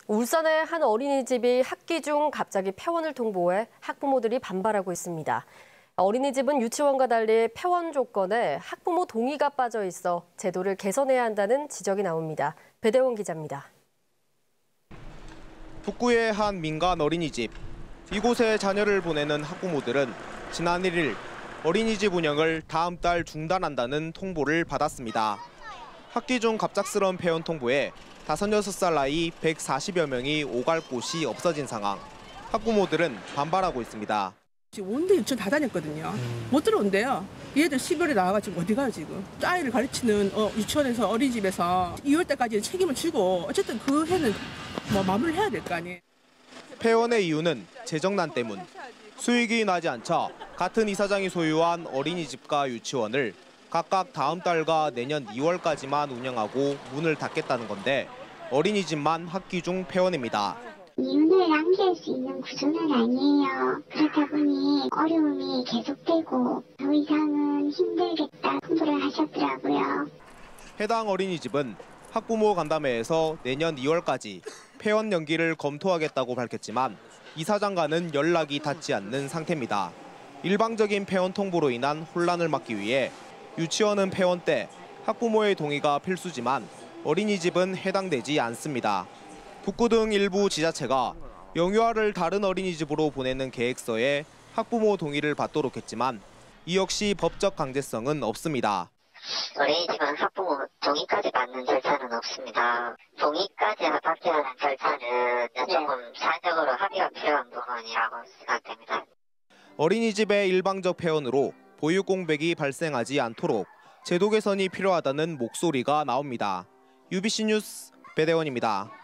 울산의 한 어린이집이 학기 중 갑자기 폐원을 통보해 학부모들이 반발하고 있습니다. 어린이집은 유치원과 달리 폐원 조건에 학부모 동의가 빠져 있어 제도를 개선해야 한다는 지적이 나옵니다. 배대원 기자입니다. 북구의 한 민간 어린이집. 이곳에 자녀를 보내는 학부모들은 지난 1일 어린이집 운영을 다음 달 중단한다는 통보를 받았습니다. 학기 중 갑작스러운 폐원 통보에 5, 6살 나이 140여 명이 오갈 곳이 없어진 상황. 학부모들은 반발하고 있습니다. 지금 온대 유치원 다 다녔거든요. 못 들어온대요. 얘들 12월에 나와가지고 어디 가요 지금. 아이를 가르치는 유치원에서 어린이집에서 2월 때까지 책임을 지고 어쨌든 그 해는 마무리를 해야 될 거 아니에요. 폐원의 이유는 재정난 때문. 수익이 나지 않자 같은 이사장이 소유한 어린이집과 유치원을 각각 다음 달과 내년 2월까지만 운영하고 문을 닫겠다는 건데 어린이집만 학기 중 폐원입니다. 이윤을 남길 수 있는 구조는 아니에요. 그렇다 보니 어려움이 계속되고 더 이상은 힘들겠다 통보를 하셨더라고요. 해당 어린이집은 학부모 간담회에서 내년 2월까지 폐원 연기를 검토하겠다고 밝혔지만 이사장과는 연락이 닿지 않는 상태입니다. 일방적인 폐원 통보로 인한 혼란을 막기 위해 유치원은 폐원 때 학부모의 동의가 필수지만 어린이집은 해당되지 않습니다. 북구 등 일부 지자체가 영유아를 다른 어린이집으로 보내는 계획서에 학부모 동의를 받도록 했지만 이 역시 법적 강제성은 없습니다. 어린이집은 학부모 동의까지 받는 절차는 없습니다. 동의까지 받게 하는 절차는 조금 사회적으로 합의가 필요한 부분이라고 생각됩니다. 어린이집의 일방적 폐원으로 보육 공백이 발생하지 않도록 제도 개선이 필요하다는 목소리가 나옵니다. UBC 뉴스 배대원입니다.